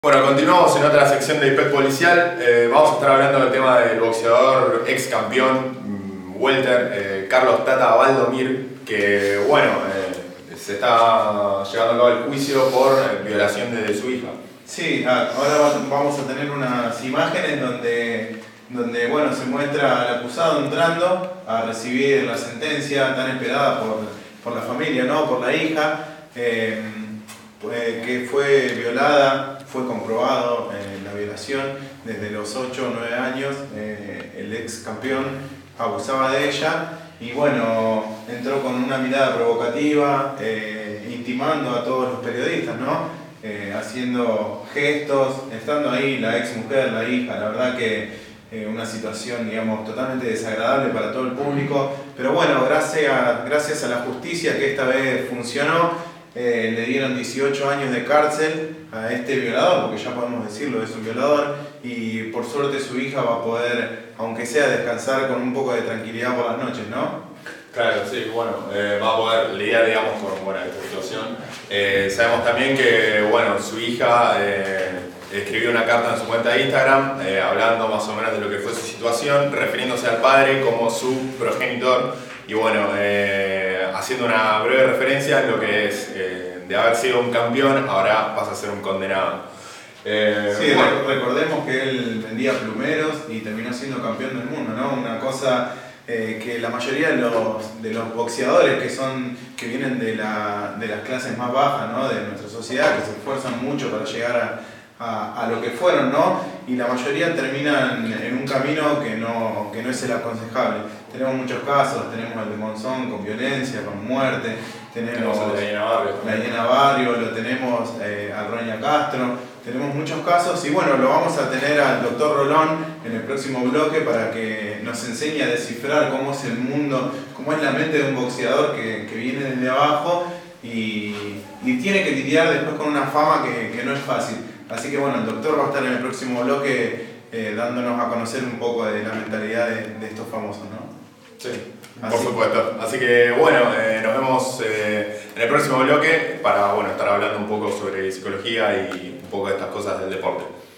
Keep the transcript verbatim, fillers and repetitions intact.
Bueno, continuamos en otra sección de I P E C Policial. Eh, vamos a estar hablando del tema del boxeador ex campeón mmm, welter eh, Carlos Tata Valdomir, que bueno, eh, se está llevando a cabo el juicio por eh, violación de, de su hija. Sí, ahora vamos a tener unas imágenes donde, donde bueno, se muestra al acusado entrando a recibir la sentencia tan esperada por, por la familia, ¿no? Por la hija, eh, que fue violada. Fue comprobado eh, la violación desde los ocho o nueve años, eh, el ex campeón abusaba de ella y bueno, entró con una mirada provocativa, eh, intimando a todos los periodistas, ¿no? Eh, haciendo gestos, estando ahí la ex mujer, la hija, la verdad que eh, una situación, digamos, totalmente desagradable para todo el público, pero bueno, gracias, gracias a la justicia que esta vez funcionó. Eh, le dieron dieciocho años de cárcel a este violador, porque ya podemos decirlo, es un violador, y por suerte su hija va a poder, aunque sea, descansar con un poco de tranquilidad por las noches, ¿no? Claro, sí, bueno, eh, va a poder lidiar, digamos, con bueno, esta situación. Eh, sabemos también que, bueno, su hija eh, escribió una carta en su cuenta de Instagram, eh, hablando más o menos de lo que fue su situación, refiriéndose al padre como su progenitor, y bueno, eh, haciendo una breve referencia a lo que es, eh, de haber sido un campeón, ahora pasa a ser un condenado. Eh, sí, bueno, recordemos que él vendía plumeros y terminó siendo campeón del mundo, ¿no? Una cosa eh, que la mayoría de los, de los boxeadores que, son, que vienen de, la, de las clases más bajas, ¿no? De nuestra sociedad, que se esfuerzan mucho para llegar a, a, a lo que fueron, ¿no? Y la mayoría terminan en un camino que no, que no es el aconsejable. Tenemos muchos casos, tenemos el de Monzón con violencia, con muerte, tenemos el de Diana Barrio, la Diana Barrio, lo tenemos eh, a Roña Castro, tenemos muchos casos y bueno, lo vamos a tener al doctor Rolón en el próximo bloque para que nos enseñe a descifrar cómo es el mundo, cómo es la mente de un boxeador que, que viene desde abajo y, y tiene que lidiar después con una fama que, que no es fácil. Así que bueno, el doctor va a estar en el próximo bloque eh, dándonos a conocer un poco de la mentalidad de, de estos famosos, ¿no? Sí, por Así. supuesto. Así que bueno, eh, nos vemos eh, en el próximo bloque para bueno, estar hablando un poco sobre psicología y un poco de estas cosas del deporte.